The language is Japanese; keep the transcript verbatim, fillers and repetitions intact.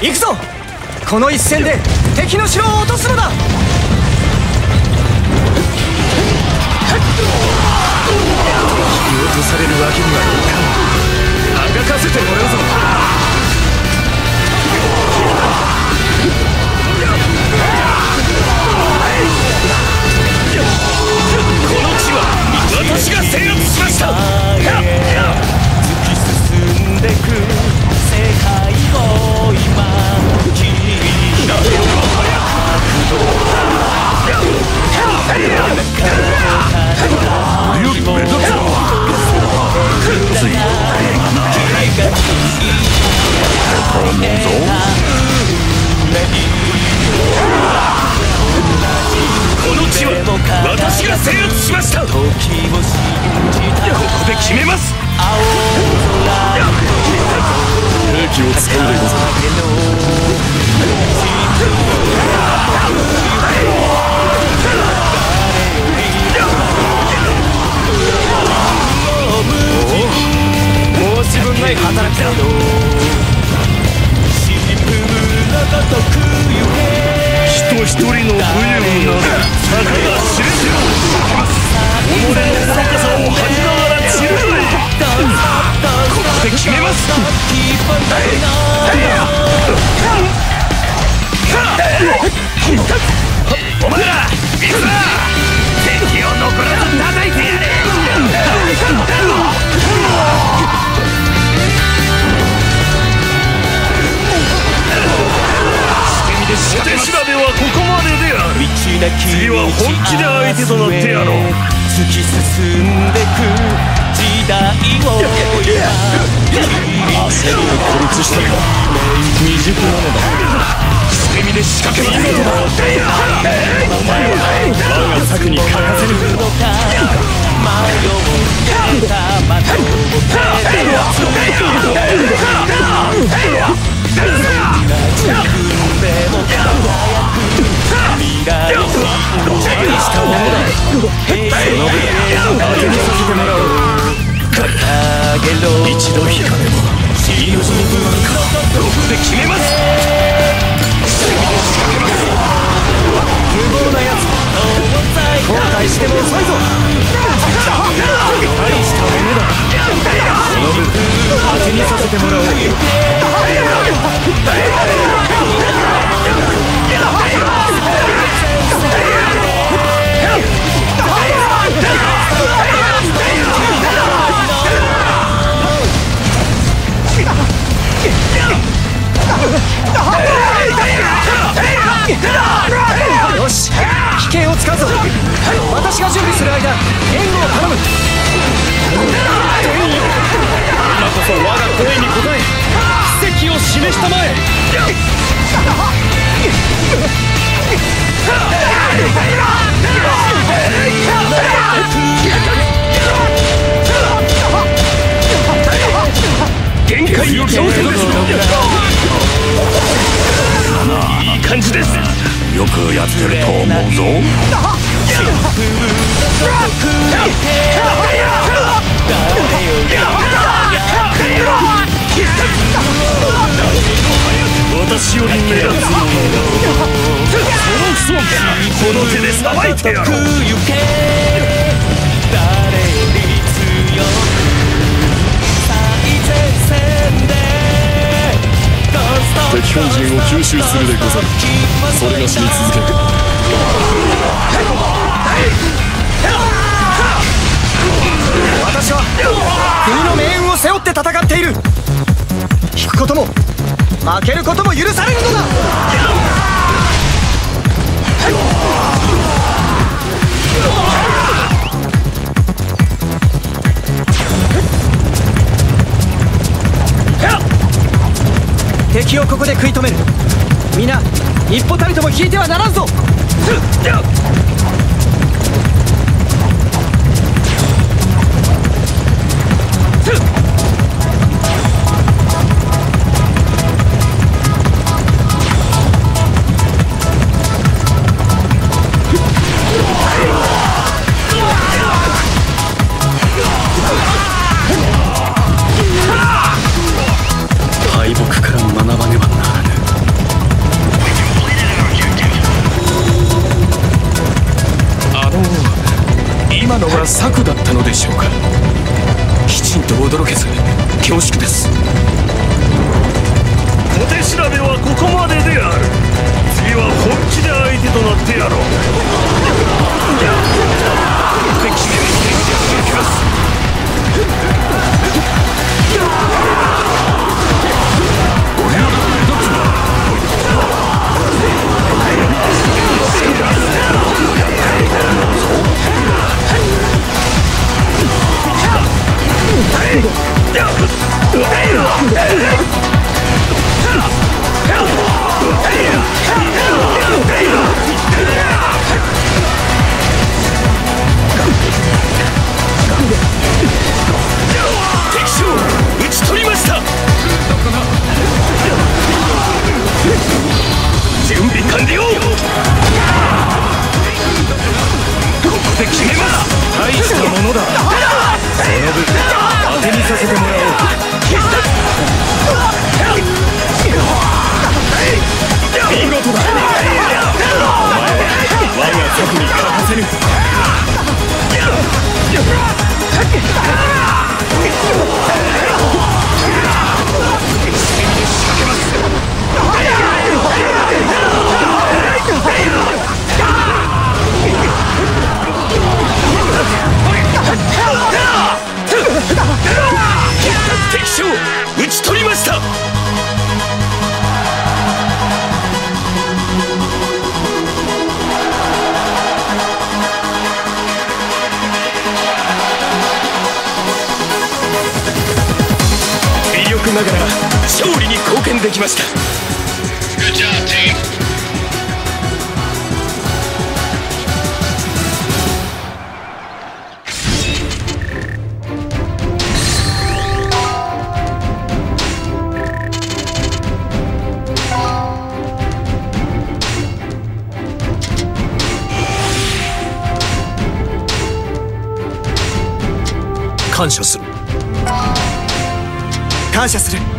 行くぞ。この一戦で敵の城を落とすのだ。引き落とされるわけにはいかん。あがかせてもらうぞ。この地は私が制圧しました。突き進んでく世界を今切り開く俺より目立つな。ついと思うぞ。この地は私が制圧しました。ここで決めます。兵器を使うでござる。おお、申し分ない働きだ。人一人の武勇などたかが知れてる。己の愚かさを恥じながら散る。ここで決めます。お前らいくぞ。敵を残らず叩いてやれ。手調べはここまでである。次は本気で相手となってやろう。突き進んでく時代を今焦りを孤立したが未熟なのだ。捨て身で仕掛けます。お前は我が策に欠かせぬ。迷ってた的を手でついた。でも輝く未来にしたものだ。その分当てにさせてもらおう。一度引かねば命に不安か。ここで決めます。無謀なやつ後悔しても遅いぞ。大したものだ。その分当てにさせてもらおう。よし、危険を使うぞ。私が準備する間援護を頼む。今こそ我が声に応え奇跡を示したまえ。限界を挑戦です。いい感じです。よくやってると思うぞ。私より目立つのそのこの手でさばいてやろう。敵本陣を吸収するでござる。それがしに続ける。私は国の命運を背負って戦っている。引くことも負けることも許されるのだ。敵をここで食い止める。皆一歩たりとも引いてはならんぞ。敗北から学ばねばならぬ。 は策だったのでしょうか。きちんと驚けず恐縮です。 小手調べはここまでである。次は本気で相手となってやろう。敵視点に行きます。俺らの目立つな。敵将討ち取りました。準備完了。ここで決めます。大したものだ。その分当てにさせてもらおう。見事だ。お前は我が策に欠かせぬ。敵将討ち取りました。微力ながら勝利に貢献できました。Good job, team. 感謝する。 感謝する。